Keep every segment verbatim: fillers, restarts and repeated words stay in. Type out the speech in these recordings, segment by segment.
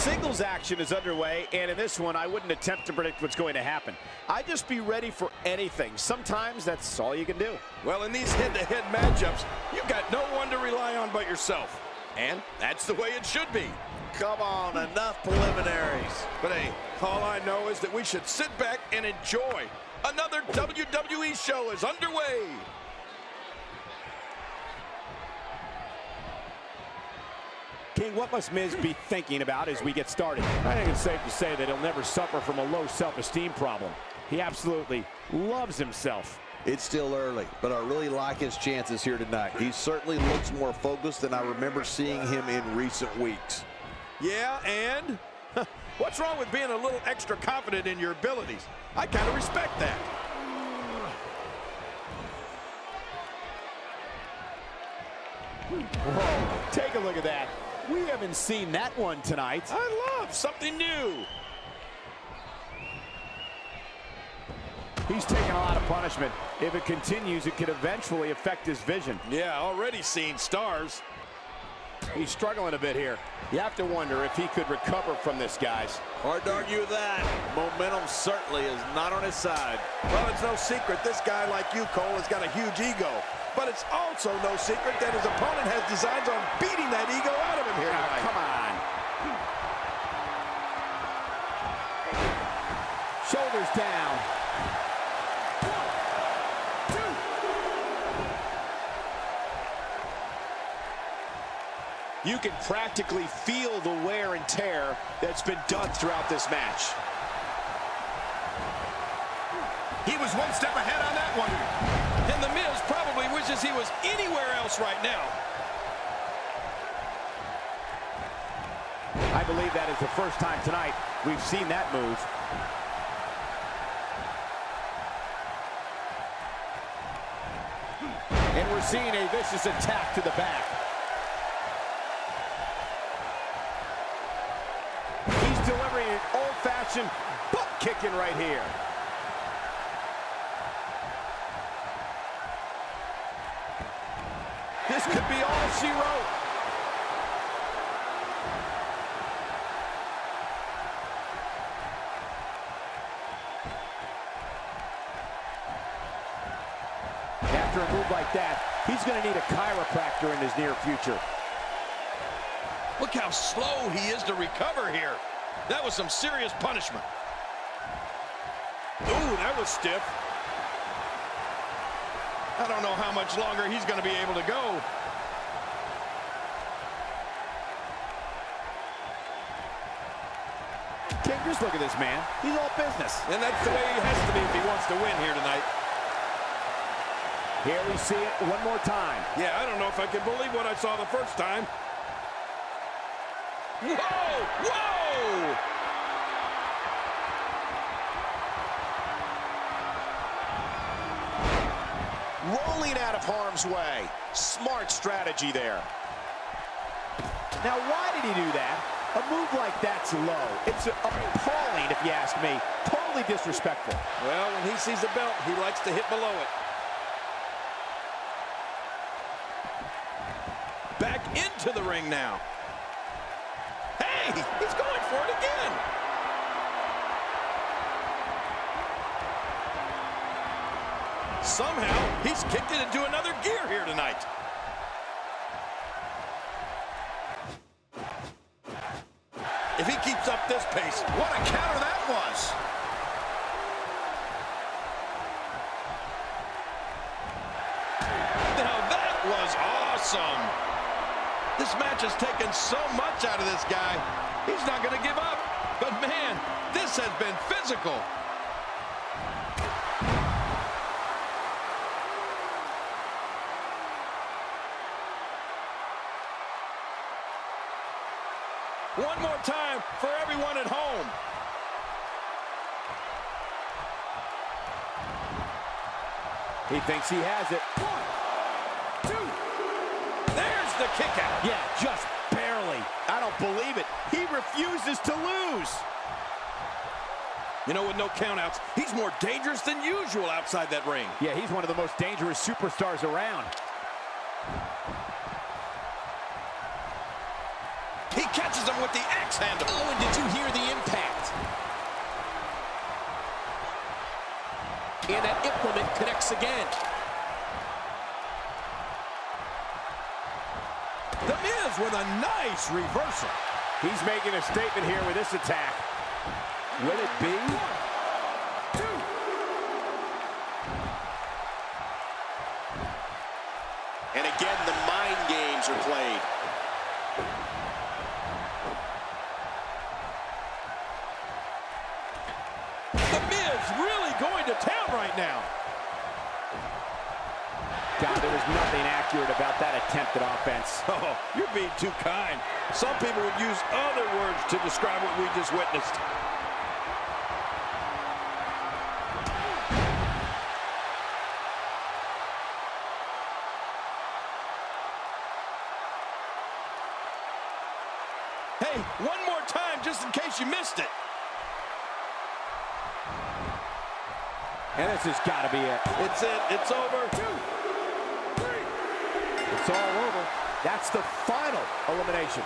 Singles action is underway, and in this one, I wouldn't attempt to predict what's going to happen. I'd just be ready for anything. Sometimes that's all you can do. Well, in these head-to-head matchups, you've got no one to rely on but yourself. And that's the way it should be. Come on, enough preliminaries. But hey, all I know is that we should sit back and enjoy. Another W W E show is underway. King, what must Miz be thinking about as we get started? I think it's safe to say that he'll never suffer from a low self-esteem problem. He absolutely loves himself. It's still early, but I really like his chances here tonight. He certainly looks more focused than I remember seeing him in recent weeks. Yeah, and what's wrong with being a little extra confident in your abilities? I kind of respect that. Whoa, take a look at that. We haven't seen that one tonight. I love something new. He's taking a lot of punishment. If it continues, it could eventually affect his vision. Yeah, already seen stars. He's struggling a bit here. You have to wonder if he could recover from this, guys. Hard to argue with that. Momentum certainly is not on his side. Well, it's no secret this guy like you, Cole, has got a huge ego. But it's also no secret that his opponent has designs on beating that ego out of him here tonight. Come on. Shoulders down. You can practically feel the wear and tear that's been done throughout this match. He was one step ahead on that one. And The Miz probably wishes he was anywhere else right now. I believe that is the first time tonight we've seen that move. And we're seeing a vicious attack to the back. He's delivering an old-fashioned butt kicking right here. This could be all she wrote. After a move like that, he's going to need a chiropractor in his near future. Look how slow he is to recover here. That was some serious punishment. Ooh, that was stiff. I don't know how much longer he's going to be able to go. King, just look at this man. He's all business. And that's the way he has to be if he wants to win here tonight. Here we see it one more time. Yeah, I don't know if I can believe what I saw the first time. Whoa! Whoa! Rolling out of harm's way. Smart strategy there. Now, why did he do that? A move like that's low. It's appalling, if you ask me. Totally disrespectful. Well, when he sees the belt, he likes to hit below it. Back into the ring now. Hey, he's going for it again. Somehow, he's kicked it into another gear here tonight. If he keeps up this pace, what a counter that was. Now that was awesome. This match has taken so much out of this guy. He's not going to give up. But man, this has been physical. One more time for everyone at home. He thinks he has it. One, two. There's the kick out. Yeah, just barely. I don't believe it. He refuses to lose. You know, with no countouts, he's more dangerous than usual outside that ring. Yeah, he's one of the most dangerous superstars around. He catches catches him with the axe handle. Oh, and did you hear the impact? And that implement connects again. The Miz with a nice reversal. He's making a statement here with this attack. Will it be? Two. And again, the mind games are played. The Miz really going to town right now. God, there was nothing accurate about that attempted offense. Oh, you're being too kind. Some people would use other words to describe what we just witnessed. Hey, one more time just in case you missed it. And this has got to be it. It's it. It's over. Two. It's all over. That's the final elimination.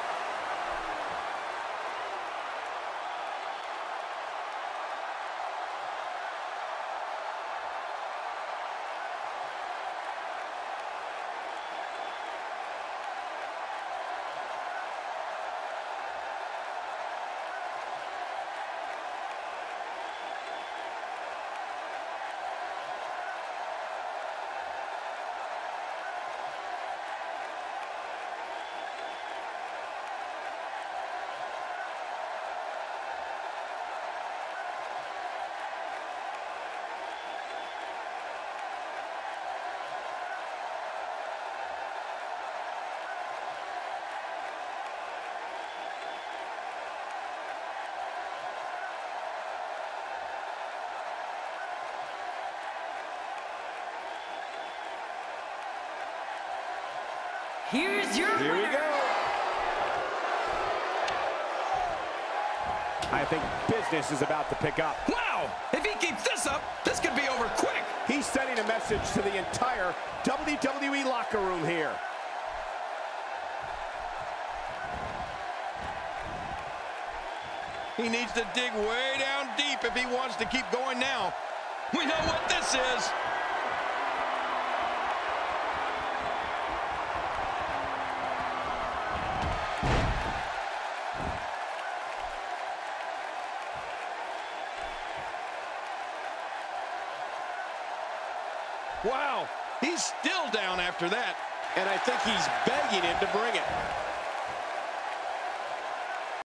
Here's your Here we winner. go. I think business is about to pick up. Wow! If he keeps this up, this could be over quick. He's sending a message to the entire W W E locker room here. He needs to dig way down deep if he wants to keep going now. We know what this is. Wow, he's still down after that. And I think he's begging him to bring it.